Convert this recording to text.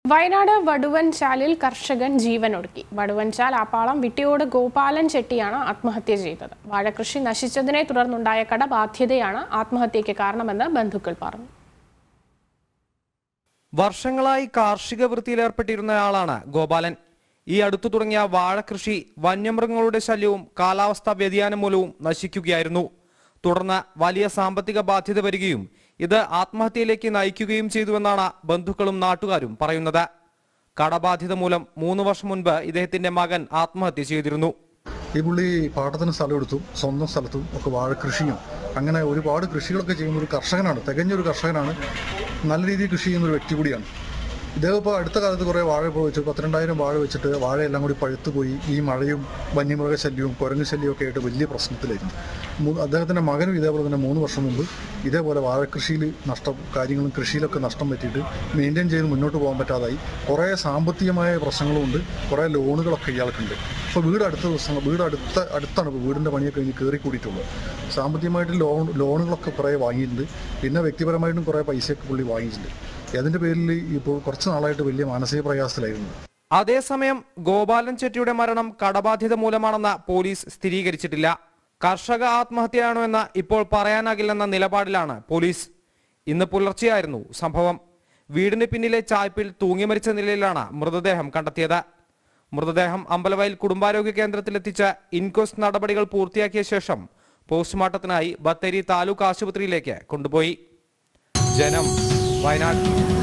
വയനാട് വടുവൻചാലിൽ കർഷകൻ ജീവനൊടുക്കി. വടുവൻചാൽ ആപ്പാളം വിട്ടിയോട് ഗോപാലൻ ചെട്ടിയാണ് ആത്മഹത്യ ചെയ്തത്. വാഴകൃഷി നശിച്ചതിനെ തുടർന്നുണ്ടായ കടബാധ്യതയാണ് ആത്മഹത്യയ്ക്ക് കാരണമെന്ന് ബന്ധുക്കൾ പറഞ്ഞു. വർഷങ്ങളായി കാർഷിക വൃത്തിയിലേർപ്പെട്ടിരുന്നയാളാണ് ഗോപാലൻ. ഈ അടുത്തു തുടങ്ങിയ വാഴകൃഷി വന്യമൃഗങ്ങളുടെ ശല്യവും കാലാവസ്ഥാ വ്യതിയാനം മൂലവും നശിക്കുകയായിരുന്നു. തുടർന്ന് വലിയ സാമ്പത്തിക ബാധ്യത വരികയും ഇത് ആത്മഹത്യയിലേക്ക് നയിക്കുകയും ചെയ്തുവെന്നാണ് ബന്ധുക്കളും നാട്ടുകാരും പറയുന്നത്. കടബാധ്യത മൂലം 3 വർഷം മുൻപ് ഇദ്ദേഹത്തിന്റെ മകൻ ആത്മഹത്യ ചെയ്തിരുന്നു. ഈ പുള്ളി പാട്ടത്തിന് സ്ഥലം എടുത്തു, സ്വന്തം സ്ഥലത്തും ഒക്കെ വാഴകൃഷിയും അങ്ങനെ ഒരുപാട് കൃഷികളൊക്കെ ചെയ്യുന്ന ഒരു കർഷകനാണ്. തികഞ്ഞൊരു കർഷകനാണ്. നല്ല രീതിയിൽ കൃഷി ചെയ്യുന്ന ഒരു വ്യക്തി കൂടിയാണ്. ഇദ്ദേഹം ഇപ്പോൾ അടുത്ത കാലത്ത് കുറേ വാഴ വെച്ചു, 12,000 വാഴ വെച്ചിട്ട് വാഴയെല്ലാം കൂടി പഴുത്തുപോയി. ഈ മഴയും വന്യമൃഗ ശല്യവും കുരങ്ങ് ശല്യവും ഒക്കെ ആയിട്ട് വലിയ പ്രശ്നത്തിലായിരുന്നു. അദ്ദേഹത്തിൻ്റെ മകനും ഇതേപോലെ തന്നെ 3 വർഷം മുമ്പ് ഇതേപോലെ വാഴകൃഷിയിൽ കാര്യങ്ങളും കൃഷിയിലൊക്കെ നഷ്ടം പറ്റിയിട്ട് മെയിൻറ്റെയിൻ ചെയ്ത് മുന്നോട്ട് പോകാൻ പറ്റാതായി. കുറേ സാമ്പത്തികമായ പ്രശ്നങ്ങളുമുണ്ട്, കുറേ ലോണുകളൊക്കെ ഇയാൾക്കുണ്ട്. ഇപ്പോൾ വീട് അടുത്താണ് ഇപ്പോൾ വീടിൻ്റെ പണിയൊക്കെ കഴിഞ്ഞ് കയറി കൂടിയിട്ടുള്ളത്. സാമ്പത്തികമായിട്ട് ലോണുകളൊക്കെ കുറേ വാങ്ങിയിട്ടുണ്ട്. പിന്നെ വ്യക്തിപരമായിട്ടും കുറേ പൈസയൊക്കെ പുള്ളി വാങ്ങിയിട്ടുണ്ട്. അതിന്റെ പേരിൽ ഇപ്പോൾ കുറച്ച് നാളായിട്ട് വലിയ മാനസിക പ്രയാസത്തിലായിരുന്നു. അതേസമയം ഗോപാലൻ ചെട്ടിയുടെ മരണം കടബാധ്യത മൂലമാണെന്ന് പോലീസ് സ്ഥിരീകരിച്ചിട്ടില്ല. കർഷക ആത്മഹത്യയാണോ എന്ന് ഇപ്പോൾ പറയാനാകില്ലെന്ന നിലപാടിലാണ് പോലീസ്. ഇന്ന് പുലർച്ചെയായിരുന്നു സംഭവം. വീടിന് പിന്നിലെ ചായ്പിൽ തൂങ്ങി മരിച്ച നിലയിലാണ് മൃതദേഹം കണ്ടെത്തിയത്. മൃതദേഹം അമ്പലവയൽ കുടുംബാരോഗ്യ കേന്ദ്രത്തിലെത്തിച്ച് ഇൻക്വസ്റ്റ് നടപടികൾ പൂർത്തിയാക്കിയ ശേഷം പോസ്റ്റ്മോർട്ടത്തിനായി ബത്തേരി താലൂക്ക് ആശുപത്രിയിലേക്ക് കൊണ്ടുപോയി. ജനം, വയനാട്.